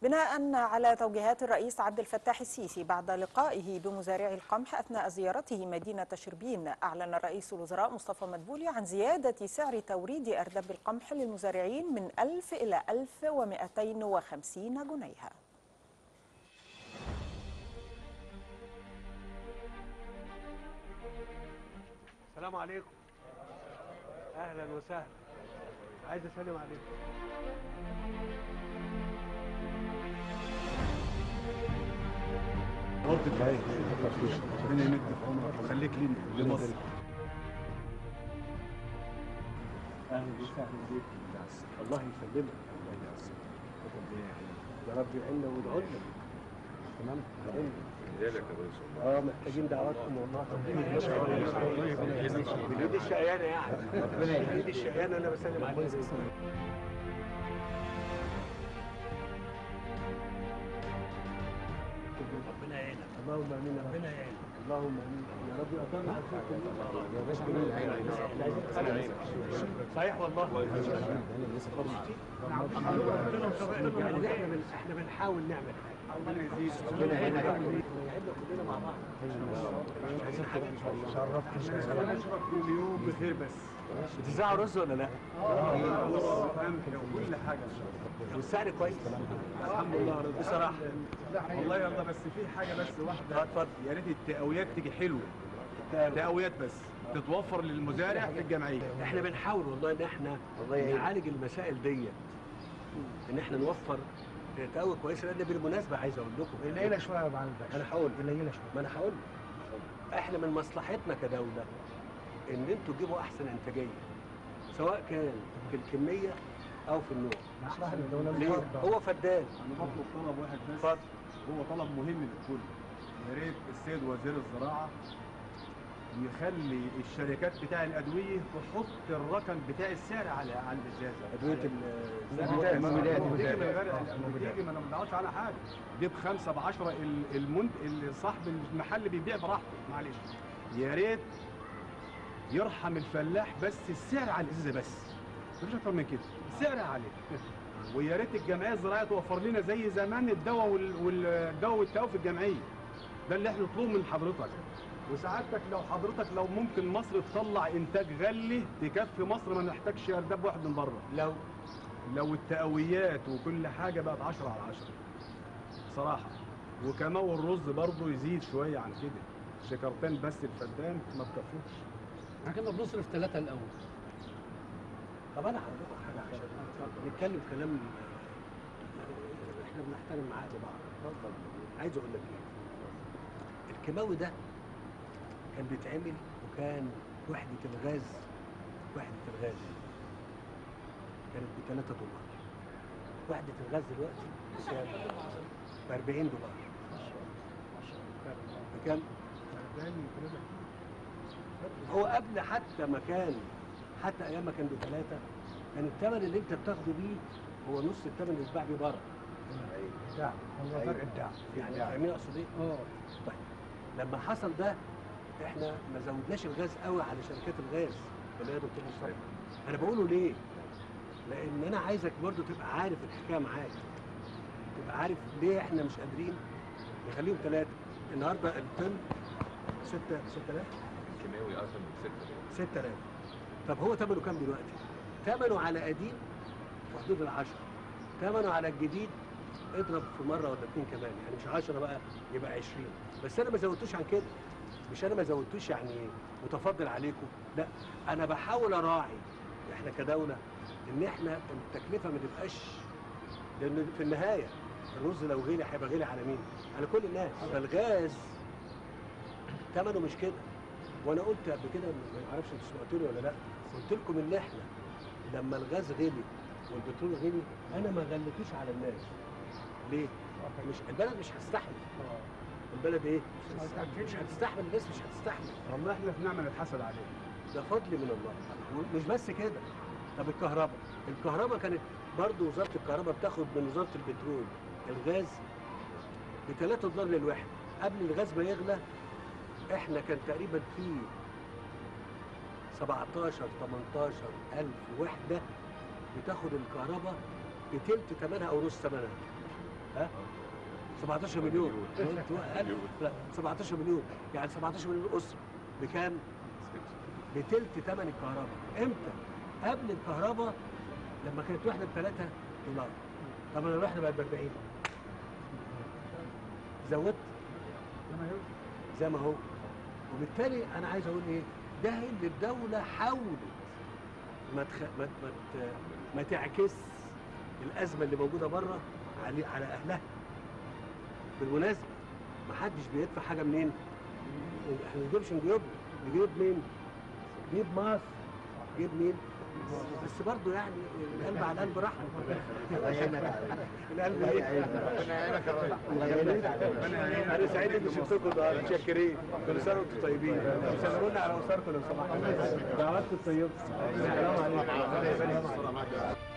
بناء على توجيهات الرئيس عبد الفتاح السيسي بعد لقائه بمزارعي القمح أثناء زيارته مدينة شربين، أعلن رئيس الوزراء مصطفى مدبولي عن زيادة سعر توريد أرداب القمح للمزارعين من 1000 إلى 1250 جنيها. السلام عليكم. اهلا وسهلا. عايز اسلم عليكم. رد البعيد ربنا يمد في عمرك ويخليك لمصر. اهلا وسهلا بيك. الله يسلمك. يا رب يعيننا ويدعوا لنا. تمام؟ يدعي لك يا ريس. محتاجين دعواتكم والله. بالايد الشقيانه يعني. بالايد الشقيانه انا بسلم عليك. ربنا يعينك. اللهم امين. ربنا يعينك. اللهم امين. يا رب يقطعنا على الخير. يا باشا ربنا يعينك. صحيح والله. يعني احنا بنحاول نعمل حاجه. ربنا يزيد. ربنا يعينك. يعيننا كلنا مع بعض. شرفتنا. نشرب كل يوم بخير بس. بتزرعوا رز ولا لا؟ رز وقمح وكل حاجه ان شاء الله. والسعر كويس؟ الحمد لله. بصراحه والله يلا، بس في حاجه بس واحده. اتفضل. يا ريت التقويات تيجي حلوه. تقويات بس تتوفر للمزارع في الجمعيه. احنا بنحاول والله ان احنا نعالج المسائل ديت، ان احنا نوفر تقوي كويسه. لان بالمناسبه عايز اقول لكم قليله شويه يا معلم الباشا. انا هقول قليله شويه. ما انا هقول احنا من مصلحتنا كدوله ان انتوا تجيبوا احسن انتاجيه، سواء كان في الكميه او في النوع. مصلحه الدوله ليه؟ هو فدان. انا بطلب طلب واحد بس. اتفضل. هو طلب مهم للكل. يا ريت السيد وزير الزراعه يخلي الشركات بتاع الادويه تحط الرقم بتاع السعر على الازازه. ادويه المبيدات بتيجي ما انا ما بدعوش على حاجه. دي ب5 ب10 صاحب المحل بيبيع براحته. معلش يا ريت يرحم الفلاح، بس السعر على الازازه بس، مفيش اكتر من كده. السعر عليه. ويا ريت الجمعيه الزراعيه توفر لنا زي زمان الدواء والتقوي في الجمعيه. ده اللي احنا نطلبه من حضرتك. وسعادتك لو ممكن مصر تطلع انتاج غلي تكفي مصر، ما نحتاجش ارداب واحد من بره. لو التقويات وكل حاجه بقت 10 على 10 صراحه. وكمان الرز برضه يزيد شويه عن كده. شكرتين بس الفدان ما تكفوش. احنا كنا بنصرف 3 الاول. طب انا هقول لكم حاجه عشان نتكلم كلام احنا بنحترم معاد بعض. عايز اقول لك ايه؟ الكيماوي ده كان بيتعمل، وكان وحده الغاز كانت ب3 دولار. وحده الغاز دلوقتي ب40 دولار. بكام؟ هو قبل حتى ايام ما كان ب3 كان الثمن اللي انت بتاخده بيه هو نص الثمن اللي بيتباع بيه بره. هو فرق الدعم. يعني فاهمين اقصد ايه؟ طيب لما حصل ده احنا ما زودناش الغاز قوي على شركات الغاز. ولا يا دكتور مصطفى؟ انا بقوله ليه؟ لان انا عايزك برضو تبقى عارف الحكايه معاك. تبقى عارف ليه احنا مش قادرين نخليهم 3. النهارده الطن 6000 كيماوي اصلا 6000. طب هو ثمنه كام دلوقتي؟ ثمنه على قديم في حدود ال10. ثمنه على الجديد اضرب في مره ولا 2 كمان، يعني مش 10 بقى يبقى 20. بس انا ما زودتوش عن كده. مش انا ما زودتوش يعني متفضل عليكم، لا انا بحاول اراعي احنا كدوله ان احنا التكلفه ما تبقاش، لان في النهايه الرز لو غلي هيبقى غلي على مين؟ على كل الناس. فالغاز ثمنه مش كده. وانا قلت قبل كده، ما اعرفش انتوا سمعتوني ولا لا، قلت لكم ان احنا لما الغاز غلي والبترول غلي انا ما غليتوش على الناس. ليه؟ مش البلد مش هتستحمل. البلد ايه؟ مش هتستحمل. الناس مش هتستحمل. والله احنا في نعمه نتحسد عليه. ده فضل من الله. ومش بس كده. طب الكهرباء كانت برضه وزاره الكهرباء بتاخد من وزاره البترول الغاز ب3 دولار للوحده. قبل الغاز ما يغلى احنا كان تقريبا في 17 18 ألف وحده بتاخد الكهرباء بتلت ثمنها او نص ثمنها. ها 17 مليون لا 17 مليون، يعني 17 مليون اسره بكام؟ بتلت ثمن الكهرباء. امتى؟ قبل الكهرباء لما كانت وحده ب 3 دولار. طب لما الوحده بقت ب 40 زودت زي ما هو. وبالتالي انا عايز اقول ايه؟ ده اللي الدوله حاولت ما تعكس الازمه اللي موجوده بره على اهلها. بالمناسبه ما حدش بيدفع حاجه منين؟ احنا ما بنجيبش من جيوبنا، نجيب مين؟ نجيب مصر، نجيب مين؟ بس برضه يعني القلب على القلب رحمه. القلب ايه؟ ربنا يعينك يا راجل. انا سعيد اني شفتكم النهارده، متشكرين. كل سنه وانتم طيبين. سلموا لنا على اسركم لو سمحتوا. دعواتكم طيبه. السلام عليكم.